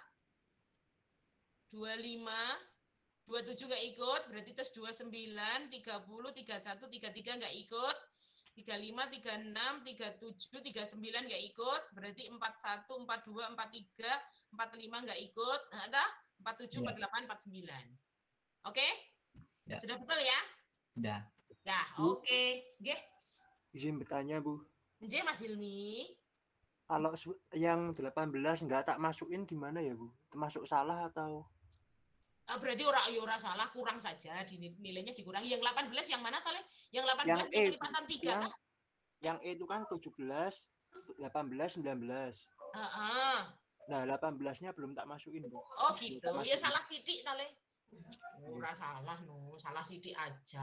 dua puluh lima, dua puluh tujuh nggak ikut, berarti terus dua puluh sembilan, tiga puluh, tiga puluh satu, tiga puluh tiga nggak ikut, tiga puluh lima, tiga puluh enam, tiga puluh tujuh, tiga puluh sembilan nggak ikut, berarti empat puluh satu, empat puluh dua, empat puluh tiga, empat puluh lima nggak ikut, ada empat puluh tujuh, ya. empat puluh delapan, empat puluh sembilan. Oke? Okay? Ya. Sudah betul ya? Sudah. Ya, oke. Okay. Nggih. Izin bertanya, Bu. Nggih, Mas Hilmi. Kalau yang delapan belas nggak tak masukin gimana ya, Bu? Termasuk salah atau? Berarti ora ya ora salah, kurang saja, nilainya dikurangi. Yang delapan belas yang mana, Tole? Yang delapan belas yang, yang E, kelipatan tiga. Yang, yang E itu kan tujuh belas, delapan belas, sembilan belas. Uh-huh. Nah, delapan belasnya belum tak masukin, Bu. Oh gitu, ya salah sidik, Tole. Ora salah, no. Salah sidik aja.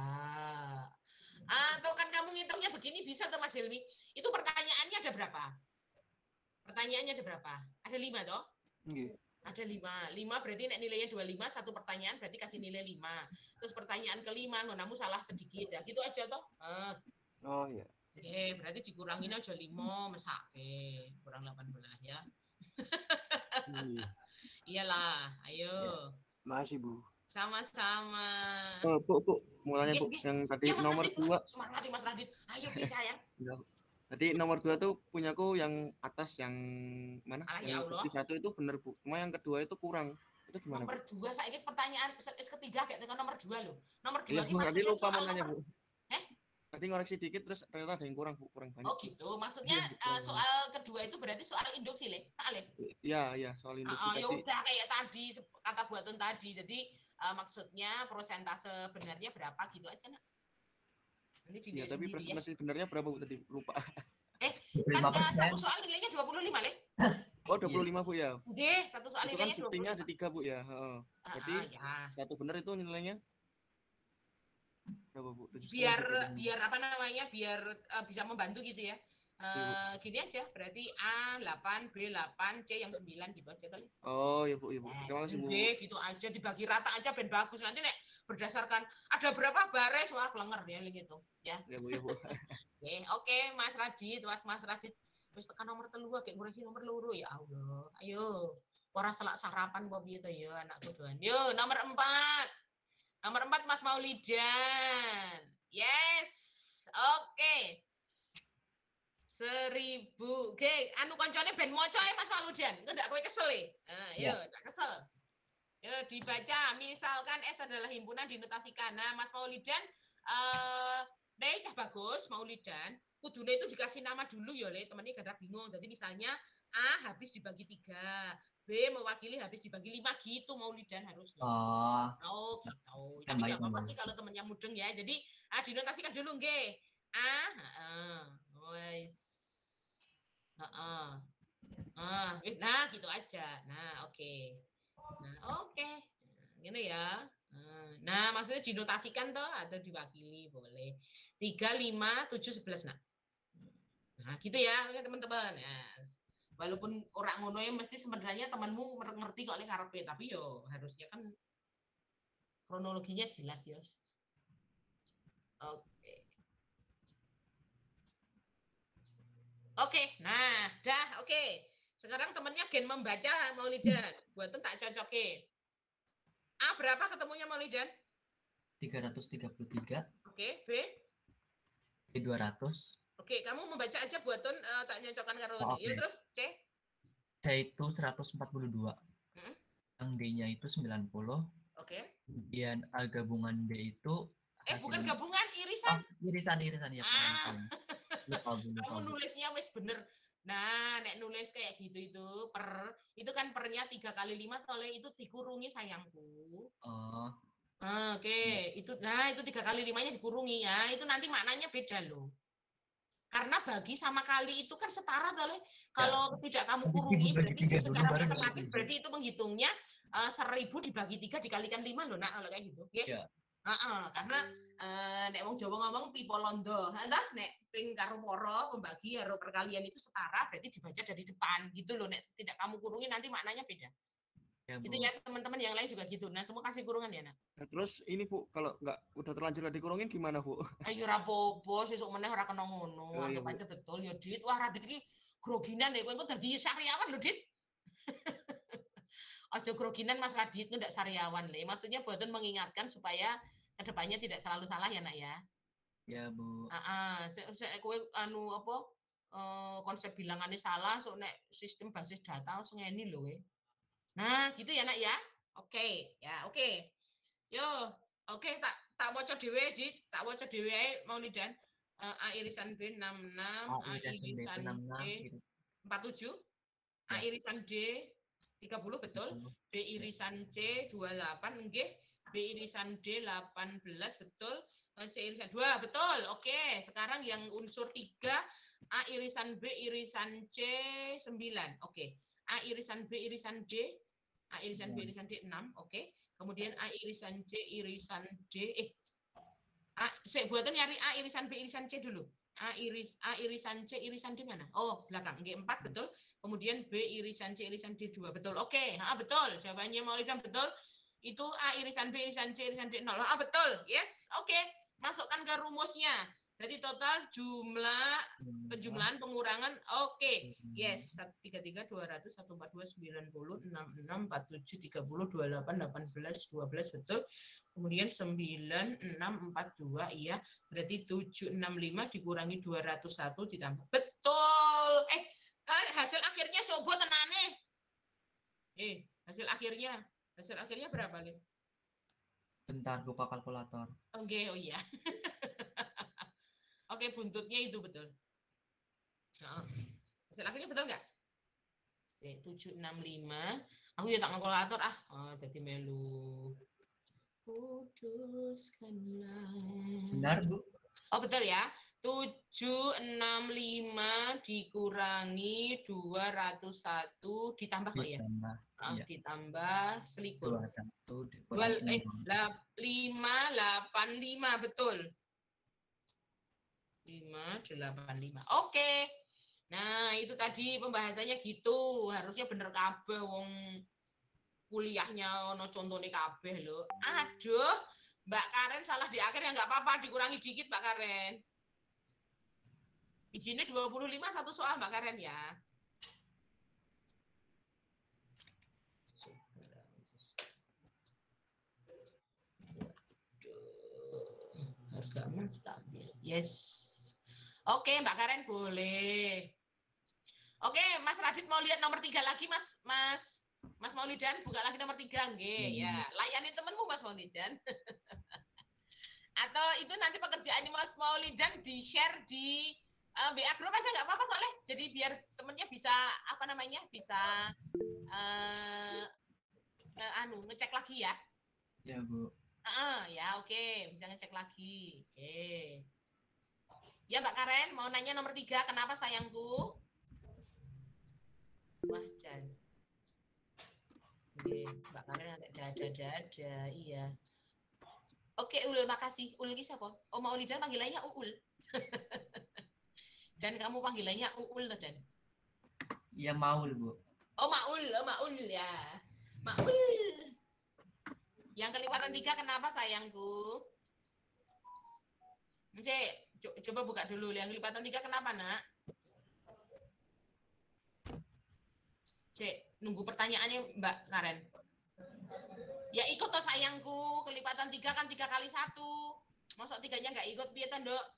Atau kan kamu ngitungnya begini bisa tuh, Mas Hilmi. Itu pertanyaannya ada berapa? Pertanyaannya ada berapa? Ada lima toh? Nggih. Ada lima. Lima berarti nilainya dua puluh lima, satu pertanyaan berarti kasih nilai lima. Terus pertanyaan kelima, nonamu salah sedikit ya. Gitu aja toh. Ah. Oh iya. Oke, berarti dikurangin aja lima, mesake. Kurang delapan belas ya. Iya. Iyalah, ayo. Ya. Makasih, Bu. Sama-sama. Oh, Bu, Bu. Mulanya, Bu. Yang tadi ya, nomor dua. Semangat, Mas Radit. Ayo, sayang. Tadi nomor dua tuh punyaku yang atas yang mana? Ah, yang ya satu itu bener, Bu. Cuma yang kedua itu kurang. Itu gimana? Nomor Bu? dua saya ini pertanyaan is ketiga kayak nomor dua loh. Nomor dua ya, Bu, tadi lupa mau nanya, nomor... Bu. Eh? Tadi ngoreksi dikit terus ternyata ada yang kurang, Bu. Kurang banyak. Oh gitu. Maksudnya ya, uh, soal kedua itu berarti soal induksi, Le. Ale. Iya, iya, soal induksi uh, tadi. Ya udah kayak tadi kata buatan tadi. Jadi uh, maksudnya persentase benarnya berapa gitu aja, Nak. Iya, tapi persentase ya. Benarnya berapa, Bu, tadi? Lupa. Eh, kan uh, satu soal nilainya dua puluh lima, Le. Oh, dua puluh lima, Bu, ya? J, satu soal itu nilainya kan buktinya ada tiga, Bu, ya? Uh, Berarti uh, ya. Satu benar itu nilainya berapa, Bu? Biar, biar apa namanya, biar uh, bisa membantu gitu ya. Uh, gini aja, berarti A delapan, B delapan, C yang sembilan gitu aja kali. Oh, ya, Bu, ya, Bu. Terima kasih, Bu. Gitu aja, dibagi rata aja, ben bagus. Nanti nek berdasarkan ada berapa baris, wah kelenger ya gitu. Ya, ya, Bu, ya, Bu. Oke, oke, Mas Radit, Mas Mas Radit, wis tekan nomor telu kayak ngurangi nomor loro ya Allah. Ayo, ora salah sarapan kok piye to ya anakku doan. Yo, nomor empat. Nomor empat Mas Maulidan. Yes. Oke. Okay. Seribu. Oke, okay. Anu koncone ben moco ya Mas Maulidan. Engko ndak kowe kesel e. Nah, yo, ndak ya. Kesel. Yo, dibaca. Misalkan S adalah himpunan dinotasikan. Nah, Mas Maulidan Eh, Nek cah bagus Maulidan, kudune itu dikasih nama dulu ya Le, temennya gak ada bingung. Jadi misalnya A habis dibagi tiga, B mewakili habis dibagi lima gitu Maulidan harusnya. Oh, Oh gitu. Tapi Tambahin, nggak apa-apa tambahin. sih kalau temennya mudeng ya. Jadi ah, dinotasikan dulu nggih. A, heeh. Wes. Heeh. Ah, wis, nah gitu aja. Nah, oke. Nah, oke. Gini ya. Nah, maksudnya dinotasikan toh atau diwakili boleh. tiga, lima, tujuh, sebelas. Nah. Nah, gitu ya, oke, teman-teman. Ya. Walaupun orang ngono ya mesti sebenarnya temanmu ngerti kok ning ngarepe, tapi yo harusnya kan kronologinya jelas ya. Oke. Oke, nah, dah, oke. Sekarang temennya gen membaca Maulidan. Buatan tak cocokin. A berapa ketemunya Maulidan? tiga ratus tiga puluh tiga. Oke, B? B dua ratus. Oke, kamu membaca aja buatan uh, tak nyocokkan karo Oh, ini. Ya oke. terus C? C itu seratus empat puluh dua. Hmm? Yang D-nya itu sembilan puluh. Oke. Kemudian A gabungan D itu Eh, bukan hasilnya- gabungan, irisan. Oh, irisan, irisan ya. Ah. Lupa, lupa, Kamu lupa. nulisnya wes bener. Nah, nek nulis kayak gitu itu per itu kan pernya tiga kali lima toleh itu dikurungi sayangku. Oh, Ah, Oke, itu nah itu tiga kali limanya dikurungi ya. Itu nanti maknanya beda loh. Karena bagi sama kali itu kan setara toleh. Kalau tidak kamu Tapi kurungi sibuk bagi berarti tiga dulu, secara baru bagi matematis tiga. berarti itu menghitungnya eh, seribu dibagi tiga dikalikan lima loh nak kalau kayak gitu. Oke? Iya. Heeh, karena eh, nek wong Jawa ngomong pipo londo. Entah nek ping karo poro pembagi karo perkalian itu setara berarti dibaca dari depan gitu loh. Nek tidak kamu kurungi nanti maknanya beda. Ya, Gitu Bu. ya teman-teman yang lain juga gitu. Nah, semua kasih kurungan ya, Nak. Nah, terus ini Bu, kalau nggak udah terlanjur dikurungin gimana Bu? Ayo ora apa-apa, sesuk meneh ora kena ngono. Oh, iya, Anggap Bu. aja betul ya, Dit. Wah, Radit iki groginan deh. Kowe engko dadi sariawan lho, Dit. Aja groginan Mas Radit, ndak sariawan le. Maksudnya buatan mengingatkan supaya kedepannya tidak selalu salah ya, Nak ya. Ya, Bu. Heeh, sik sik kowe anu apa eh, konsep bilangannya salah, so nek sistem basis data wis ngeni lho kowe. Nah, gitu ya, Nak ya. Oke, ya, oke. Yo, oke tak tak waca dhewe, Dit. Tak waca dhewe ae Maulidan. Uh, A irisan B enam puluh enam, A A irisan B irisan enam puluh enam, D gitu. empat puluh tujuh, A Ya. irisan D tiga puluh betul, B irisan C dua puluh delapan nggih, B irisan D delapan belas betul, C irisan dua betul. Oke, sekarang yang unsur tiga A irisan B irisan C sembilan. Oke. A irisan B irisan D, A irisan B irisan D enam, oke. Kemudian A irisan C irisan D eh A, saya buatan nyari A irisan B irisan C dulu. A iris A irisan C irisan D mana? Oh, belakang. G empat betul. Kemudian B irisan C irisan D dua betul. Oke, ah betul. Jawabannya Maulidan betul. Itu A irisan B irisan C irisan D nol. Ah betul. Yes. Oke. Masukkan ke rumusnya. Berarti total jumlah penjumlahan pengurangan oke. Okay. Yes, seratus tiga puluh tiga, dua ratus, seratus empat puluh dua, sembilan puluh, enam puluh enam, empat puluh tujuh, tiga puluh, dua puluh delapan, delapan belas, dua belas betul. Kemudian sembilan, enam, empat puluh dua iya. Berarti tujuh ratus enam puluh lima dikurangi dua ratus satu ditambah. Betul. Eh, hasil akhirnya coba tenane. Eh, hasil akhirnya. Hasil akhirnya berapa, Le? Bentar, buka kalkulator. Oke, okay, oh iya. Oke, buntutnya itu betul. Nah, hasil akhirnya betul nggak? tujuh enam lima. Aku ya tak kalkulator ah. Oh, jadi melu. Putuskanlah. Benar, Bu. Oh, betul ya. tujuh enam lima dikurangi dua ratus satu ditambah kok ya? Ditambah, Oh, iya. ditambah selikur. dua puluh satu Dua, dikurangi eh, lima, delapan, lima, betul. lima, delapan, lima. Oke. Nah, itu tadi pembahasannya gitu. Harusnya bener kabeh wong kuliahnya ono contone kabeh lho. Aduh, Mbak Karen salah di akhir ya nggak apa-apa, dikurangi dikit Mbak Karen. Izinnya dua puluh lima satu soal Mbak Karen ya. Harga emas stabil. Yes. Oke, Mbak Karen boleh. Oke, Mas Radit mau lihat nomor tiga lagi, Mas Mas Mas Maulidan, buka lagi nomor tiga, nggih. Hmm. Ya, layani temenmu Mas Maulidan. Atau atau itu nanti pekerjaan Mas Maulidan di-share di uh, W A group aja nggak apa-apa soalnya. Jadi biar temennya bisa apa namanya bisa uh, uh, anu ngecek lagi ya. Ya Bu. Uh, ya oke okay. Bisa ngecek lagi. Oke. Okay. Ya Mbak Karen mau nanya nomor tiga kenapa sayangku? Wah Jan. Oke, Mbak Karen nanti dada-dada, iya. Oke, Ul, makasih. Ul ini siapa? Oh, Maulidan panggilannya Uul. Dan kamu panggilannya Uul, Dan? Iya, Maul, Bu. Oh, Maul. Oh, Maul, ya. Maul. Yang kelipatan tiga, kenapa, sayangku? Cek, coba buka dulu. Yang kelipatan tiga, kenapa, nak? Cek, nunggu pertanyaannya Mbak Karen. Ya ikut toh sayangku, kelipatan tiga kan tiga kali satu. Masuk tiganya nggak ikut, piye toh, Nduk?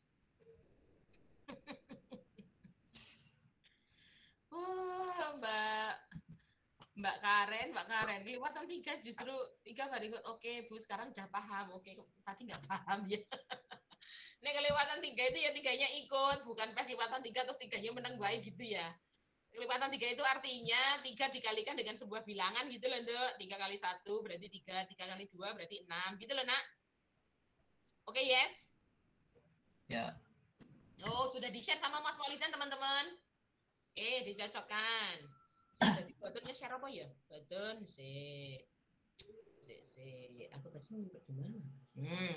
Oh, Mbak. Mbak Karen, Mbak Karen, kelipatan tiga justru tiga baru ikut. Oke, Bu, sekarang udah paham. Oke, tadi nggak paham ya. Ini kelipatan tiga itu ya tiganya ikut, bukan pas kelipatan tiga terus tiganya menang baik gitu ya. Kelipatan tiga itu artinya tiga dikalikan dengan sebuah bilangan gitu loh, Nduk. tiga kali satu berarti tiga, tiga kali dua berarti enam. Gitu loh, Nak. Oke, okay, yes? Ya. Oh, sudah di-share sama Mas Maulidan, teman-teman. Eh, dicocokkan. Berarti Batun nge-share apa ya? Batun, si. Si, si. Aku tadi ngumpet di mana? Hmm.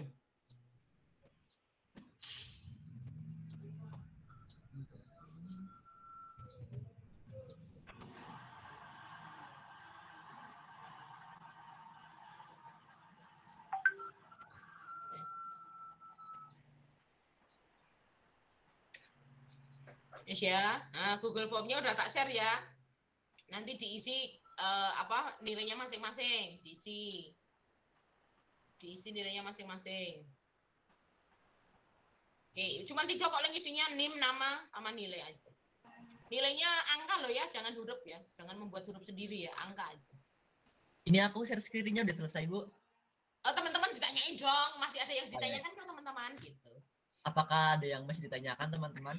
Yes ya, nah, Google Form-nya udah tak share ya. Nanti diisi uh, apa nilainya masing-masing, diisi, diisi nilainya masing-masing. Oke, cuma tiga kok yang isinya N I M, nama, sama nilai aja. Nilainya angka loh ya, jangan huruf ya, jangan membuat huruf sendiri ya, angka aja. Ini aku share screen-nya udah selesai, Bu. Oh, teman-teman ditanyain dong, masih ada yang ditanyakan ke teman-teman gitu. Apakah ada yang masih ditanyakan, teman-teman?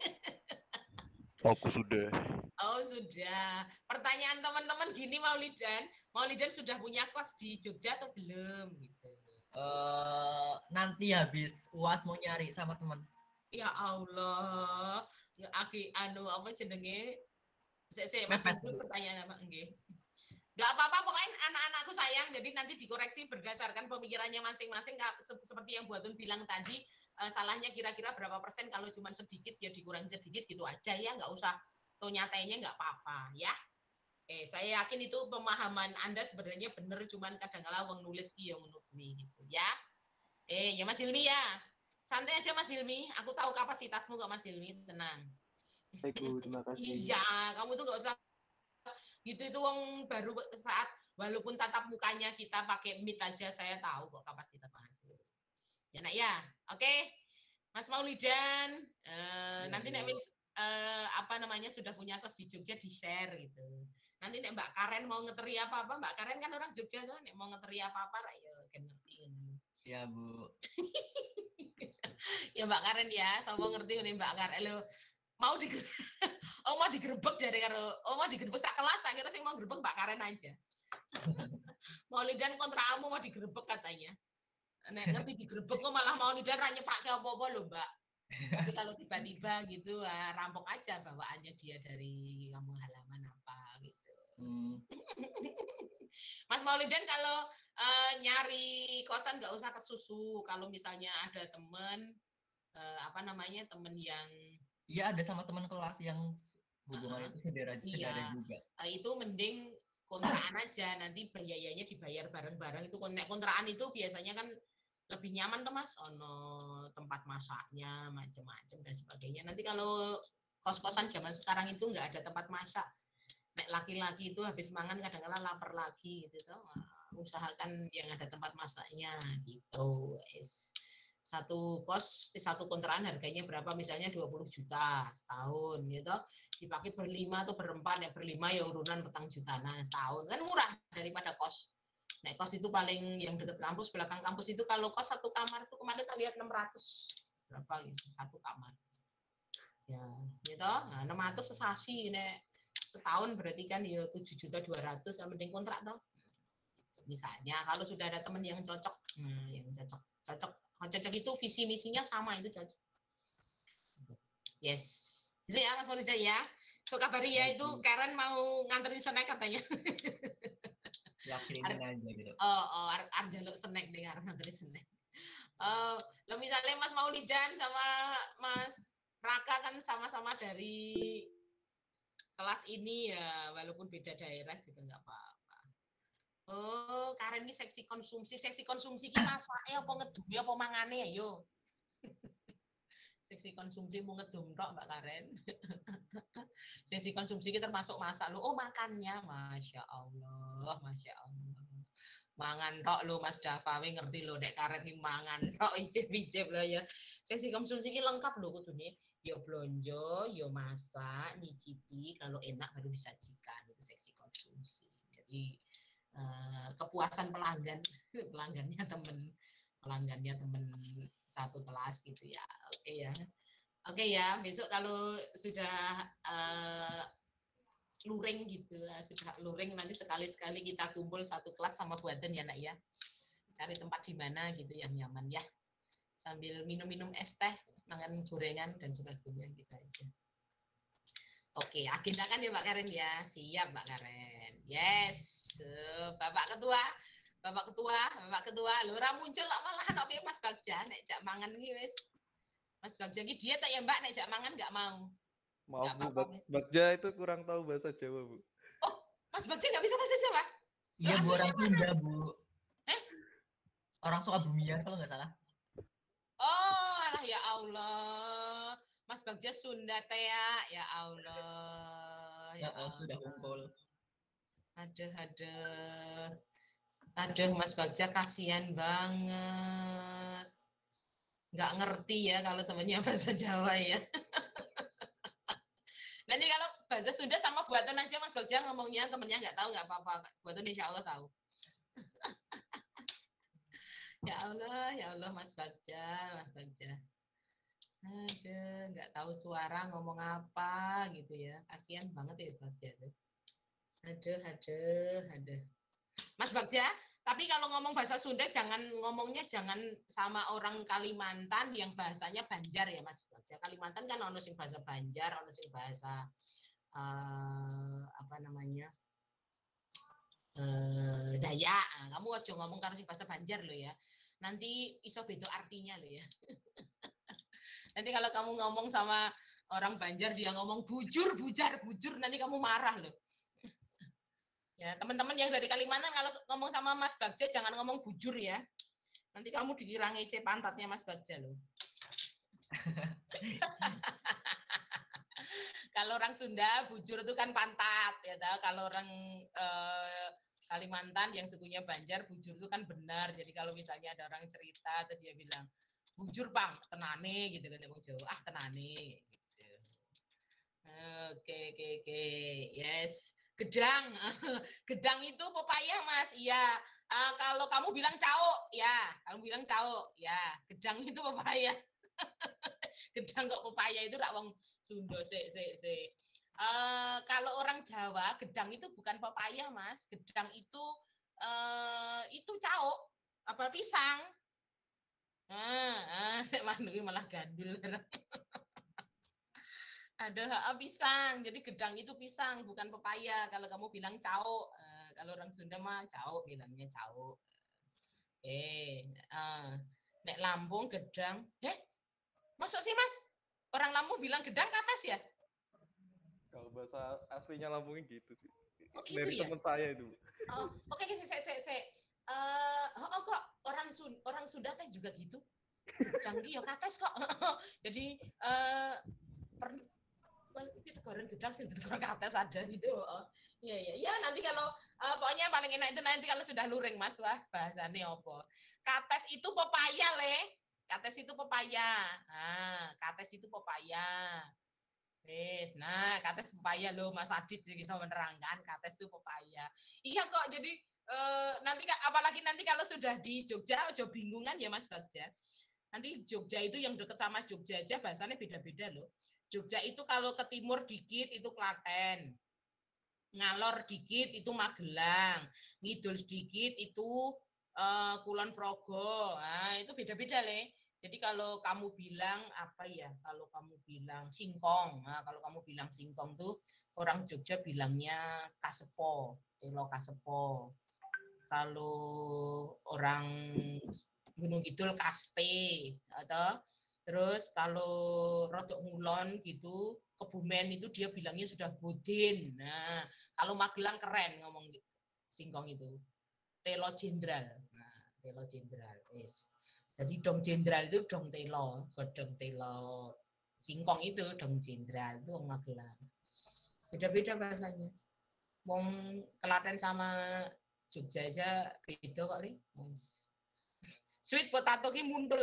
Aku sudah. Oh sudah. Pertanyaan teman-teman gini, Maulidan, Maulidan sudah punya kos di Jogja atau belum? Gitu. Uh, nanti habis U A S mau nyari sama teman. Ya Allah, aki anu apa jenenge? Saya saya masih belum pertanyaan apa enggak? Gak apa-apa, pokoknya anak-anakku sayang, jadi nanti dikoreksi berdasarkan pemikirannya masing-masing. Seperti yang Buatun bilang tadi, uh, salahnya kira-kira berapa persen, kalau cuma sedikit ya dikurangi sedikit gitu aja ya, nggak usah tuh nyatainya nggak apa-apa ya. Eh, saya yakin itu pemahaman Anda sebenarnya benar, cuman kadang-kala wong nulis ki yang nutmi gitu ya. Eh, ya Mas Hilmi ya, santai aja Mas Hilmi, aku tahu kapasitasmu kok Mas Hilmi, tenang. Baik Bu, terima kasih. Iya, kamu tuh nggak usah gitu, itu wong baru saat walaupun tatap mukanya kita pakai meet aja saya tahu kok kapasitas mahasiswa. Ya nak ya, oke, Mas Maulidan, uh, ya, nanti ya. Nek wis uh, apa namanya sudah punya kos di Jogja di share gitu. Nanti nek Mbak Karen mau ngeteri apa apa, Mbak Karen kan orang Jogja tuh, nek mau ngeteri apa apa, ya kan ngerti. Ya Bu. Ya Mbak Karen ya, sama ngerti nih Mbak Karen lo. Mau di oh mau digerebek jadi karo oh mau digerebek sak kelas tak kira sih mau gerebek Mbak Karen aja. Maulidan kontramu mau digerebek katanya. Nek ngerti digerebek kok malah Maulidan ra nyepake apa-apa lho, Mbak. Tapi kalau tiba-tiba gitu rampok aja bawaannya dia dari kampung halaman apa gitu. Hmm. Mas Maulidan kalau uh, nyari kosan nggak usah ke Susu. Kalau misalnya ada temen uh, apa namanya temen yang iya, ada sama teman kelas yang hubungannya uh-huh. itu saudara iya. juga. Uh, itu mending kontrakan aja, nanti biayanya dibayar bareng-bareng. Itu kontrakan itu biasanya kan lebih nyaman tuh Mas, ono tempat masaknya, macam-macam dan sebagainya. Nanti kalau kos-kosan zaman sekarang itu nggak ada tempat masak. Nek laki-laki itu habis mangan kadang-kadang lapar lagi gitu tuh. Usahakan yang ada tempat masaknya gitu. Es. Satu kos, satu kontrakan harganya berapa, misalnya dua puluh juta setahun gitu, dipakai berlima atau berempat, ya berlima ya urunan petang juta nah setahun, kan murah daripada kos Nek kos itu paling yang deket kampus, belakang kampus itu kalau kos satu kamar itu kemarin kita lihat enam ratus berapa gitu satu kamar. Ya, gitu. Nah, enam ratus sesasi nek setahun berarti kan ya tujuh juta dua ratus yang penting kontrak toh. Misalnya kalau sudah ada teman yang cocok, hmm, yang cocok, cocok, cocok itu visi misinya sama itu cocok. Yes, gitu ya Mas Maulida ya. So kabari ya itu Karen mau nganterin snack katanya. Yakinin aja gitu. Oh, oh arep jaluk snack dengar nganterin snack. Oh, lo misalnya Mas Maulidan sama Mas Raka kan sama-sama dari kelas ini ya, walaupun beda daerah juga nggak apa-apa. Oh, Karen ini seksi konsumsi, seksi konsumsi ki masake apa ngedumi apa mangane ya yo. Seksi konsumsi mau ngedum tok Mbak Karen. Seksi konsumsi kita termasuk masak lu. Oh, makannya Masya Allah, Masya Allah. Mangan tok lu Mas Dava, we ngerti lo dek Karen ini mangan tok ijib-ijib lah ya. Seksi konsumsi ini lengkap lho kudune. Yo blonjo, yo masak, nyicipi, kalau enak baru disajikan. Itu seksi konsumsi. Jadi uh, kepuasan pelanggan, pelanggannya temen, pelanggannya temen satu kelas gitu ya. Oke ya. Oke ya, besok kalau sudah uh, luring gitu, sudah luring nanti sekali-sekali kita kumpul satu kelas sama buatan ya nak ya. Cari tempat di mana gitu yang nyaman ya. Sambil minum-minum es teh, makan gorengan dan sebagainya gitu aja. Oke, agenda kan ya Mbak Karen ya. Siap Mbak Karen. Yes. Bapak Ketua, Bapak Ketua, Bapak Ketua. Lho ora muncul kok malahan opo Mas Bagja nek jak mangan iki wis. Mas Bagja iki dia tak ya Mbak nek jak mangan enggak mau. Maaf Bu, Bag Bagja itu kurang tahu bahasa Jawa Bu. Oh, Mas Bagja nggak bisa bahasa Jawa? Iya Bu, orang Sunda Bu. Eh? Orang Sukabumian kalau nggak salah. Oh, alah ya Allah. Mas Bagja Sunda teh ya Allah. Ya Allah. Sudah kumpul. Aduh, aduh. Aduh, Mas Bagja kasihan banget. Nggak ngerti ya kalau temennya bahasa Jawa ya. Nanti kalau bahasa Sunda sama Buaton aja Mas Bagja ngomongnya temennya nggak tahu nggak apa-apa. Buaton insya Allah tahu. Ya Allah, ya Allah Mas Bagja, Mas Bagja. Aduh, nggak tahu suara ngomong apa gitu ya. Kasihan banget ya Mas Bagja tuh. Aduh, aduh, aduh. Mas Bagja, tapi kalau ngomong bahasa Sunda jangan ngomongnya jangan sama orang Kalimantan yang bahasanya Banjar ya Mas Bagja. Kalimantan kan ono sing bahasa Banjar, ono sing bahasa uh, apa namanya? Uh, Dayak. Nah, kamu ojo ngomong karo sing bahasa Banjar lo ya. Nanti iso beda artinya lo ya. Nanti kalau kamu ngomong sama orang Banjar dia ngomong bujur, bujar, bujur nanti kamu marah loh. Ya, teman-teman yang dari Kalimantan kalau ngomong sama Mas Bagja jangan ngomong bujur ya. Nanti kamu dikira ngece pantatnya Mas Bagja loh. Kalau orang Sunda bujur itu kan pantat ya tahu. Kalau orang eh, Kalimantan yang sukunya Banjar bujur itu kan benar. Jadi kalau misalnya ada orang cerita atau dia bilang bujur Bang, tenane gitu kan Bang Jawa. Ah, tenane gitu. Oke, oke, oke. Yes. Gedang, gedang itu pepaya Mas, iya. Uh, kalau kamu bilang cao, ya. Kamu bilang cao, ya. Gedang itu pepaya. Gedang kok pepaya itu rak wong Sunda, se, se, se. Uh, kalau orang Jawa, gedang itu bukan pepaya Mas. Gedang itu uh, itu cao, apa pisang. Ah, ah, malah gandul. Ada pisang, jadi gedang itu pisang, bukan pepaya. Kalau kamu bilang cao, uh, kalau orang Sunda mah cao, bilangnya cao. Eh, uh, nek Lampung gedang, eh, masuk sih Mas? Orang Lampung bilang gedang ke atas ya? Kalau bahasa aslinya Lampungnya gitu sih. Oh, gitu dari ya? teman saya itu. Oh, oke, okay, saya, saya, saya. Uh, oh, oh, kok orang Sunda, orang Sunda teh juga gitu? Gedang dia ke atas kok. Jadi uh, per itu goreng gedang sih goreng ke atas ada gitu. Oh, iya iya iya nanti kalau uh, pokoknya paling enak itu nanti kalau sudah luring Mas wah bahasane opo. Kates itu pepaya le. Kates itu pepaya. Nah, kates itu pepaya. Wes, nah kates pepaya lo Mas Adit bisa menerangkan kates itu pepaya. Iya kok jadi uh, nanti apalagi nanti kalau sudah di Jogja, ojo bingungan ya Mas Bagja. Nanti Jogja itu yang deket sama Jogja aja bahasanya beda-beda loh. Jogja itu kalau ke timur dikit itu Klaten. Ngalor dikit itu Magelang. Ngidul sedikit itu uh, Kulon Progo. Nah, itu beda-beda Le. Jadi kalau kamu bilang apa ya? Kalau kamu bilang singkong. Nah, kalau kamu bilang singkong tuh orang Jogja bilangnya kasepo, telo kasepo. Kalau orang Gunung Kidul kaspe atau terus kalau rodok ngulon gitu Kebumen itu dia bilangnya sudah bodin. Nah, kalau Magelang keren ngomong singkong itu. Telo jenderal. Nah, telo jenderal. Yes. Jadi dong jenderal itu dong telo, godong telo. Singkong itu dong jenderal itu orang Magelang. Beda-beda bahasanya. Wong Klaten sama Jogja aja beda kok, Li. Yes. Sweet potato ki mundul.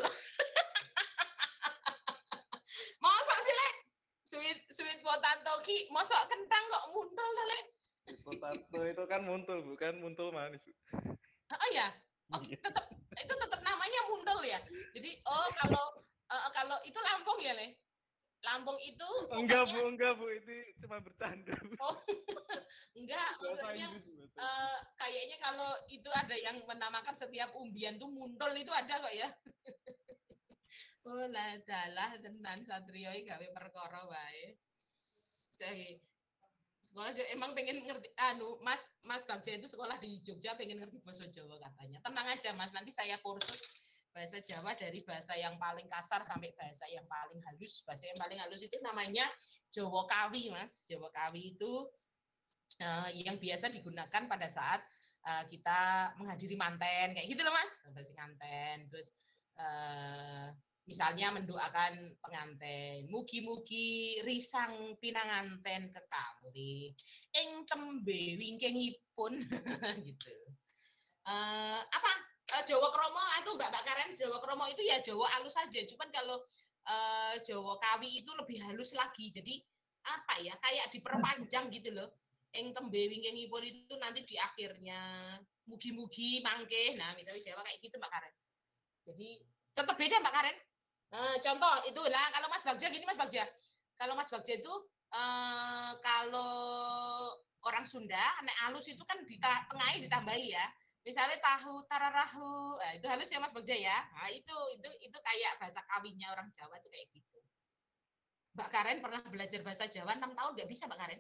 Mosok sih, Le? Sweet sweet potato ki mosok kentang kok mundul to, Le? Sweet potato itu kan muntul, bukan muntul manis. Oh ya. Oh, tetap itu tetap namanya mundul ya. Jadi oh kalau uh, kalau itu Lampung ya, Le? Lampung itu enggak pokoknya... Bu, enggak Bu, itu cuma bercanda. Bu. Oh. Enggak, maksudnya uh, kayaknya kalau itu ada yang menamakan setiap umbian tuh mundul itu ada kok ya. Oh lah dalah tenan satrio iki gawe perkara wae. Saya sekolah emang pengen ngerti anu Mas Mas Bagja itu sekolah di Jogja pengen ngerti bahasa Jawa katanya. Tenang aja Mas, nanti saya kursus bahasa Jawa dari bahasa yang paling kasar sampai bahasa yang paling halus. Bahasa yang paling halus itu namanya Jawa Kawi, Mas. Jawa Kawi itu uh, yang biasa digunakan pada saat uh, kita menghadiri manten, kayak gitu loh, Mas. Bahasa manten, terus uh, misalnya mendoakan pengantin, mugi-mugi risang pinanganten kekalih, ing tembe wingkingipun, gitu. Uh, apa? Jawa Kromo itu Mbak Mbak Karen, Jawa Kromo itu ya Jawa halus saja. Cuman kalau uh, Jawa Kawi itu lebih halus lagi. Jadi apa ya? Kayak diperpanjang gitu loh. Ing tembe wingkingipun itu nanti di akhirnya mugi-mugi mangke. Nah, misalnya Jawa kayak gitu Mbak Karen. Jadi tetap beda Mbak Karen. Uh, contoh itu lah kalau Mas Bagja gini Mas Bagja. Kalau Mas Bagja itu uh, kalau orang Sunda, nek halus itu kan di tengahi ditambahi ya. Misalnya tahu tararahu, nah, itu halus ya Mas Bagja ya. Nah, itu itu itu kayak bahasa kawinya orang Jawa itu kayak gitu. Mbak Karen pernah belajar bahasa Jawa enam tahun nggak bisa Mbak Karen?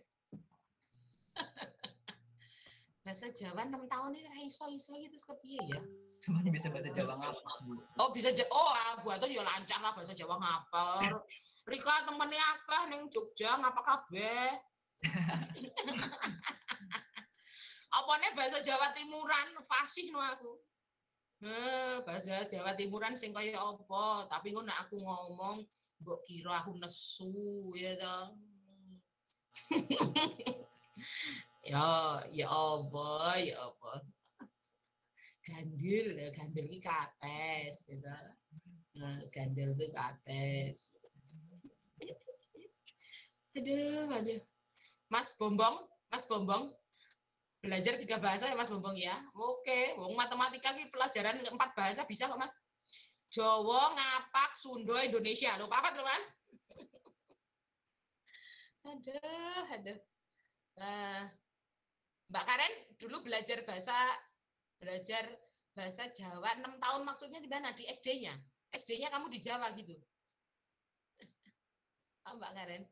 Bahasa Jawa enam tahun ini iso-iso gitu seperti ya. Semuanya bisa bahasa Jawa ngapal. Oh, bisa Jawa. Oh, ah, buat tuh ya lancar lah bahasa Jawa ngapal. Rika temennya akeh ning Jogja ngapa kabeh. Apane bahasa Jawa Timuran fasih no aku. Nah, bahasa Jawa Timuran sing kaya apa, tapi kok nek aku ngomong mbok kira aku nesu ya to. ya, ya apa, ya apa. Gandul, gandul iki kates gitu. Nah, gandul itu kates. Aduh, aduh. Mas Bombong, Mas Bombong. Belajar tiga bahasa ya Mas Bombong ya. Oke, wong matematika ki pelajaran empat bahasa bisa kok Mas. Jawa, Ngapak, Sunda, Indonesia. Lupa apa tuh Mas? Aduh, aduh. Uh, Mbak Karen dulu belajar bahasa belajar bahasa Jawa enam tahun maksudnya di mana? Di S D-nya. S D-nya kamu di Jawa gitu. Oh, Mbak Karen.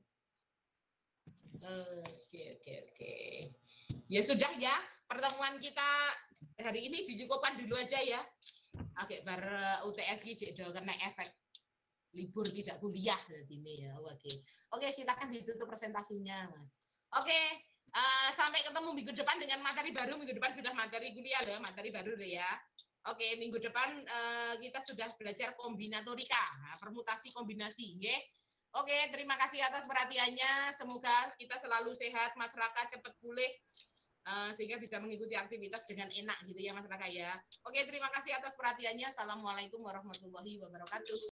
Oke, oke, oke. Ya sudah ya, pertemuan kita hari ini dicukupkan dulu aja ya. Oke, bar U T S ki do kena efek libur tidak kuliah jadi ini ya. Oke. Oke, silakan ditutup presentasinya, Mas. Oke, uh, sampai ketemu minggu depan dengan materi baru. Minggu depan sudah materi kuliah loh, materi baru loh ya. Oke, minggu depan uh, kita sudah belajar kombinatorika, nah, permutasi kombinasi, nggih. Oke, terima kasih atas perhatiannya. Semoga kita selalu sehat, masyarakat cepat pulih, uh, sehingga bisa mengikuti aktivitas dengan enak gitu ya masyarakat ya. Oke, terima kasih atas perhatiannya. Assalamualaikum warahmatullahi wabarakatuh.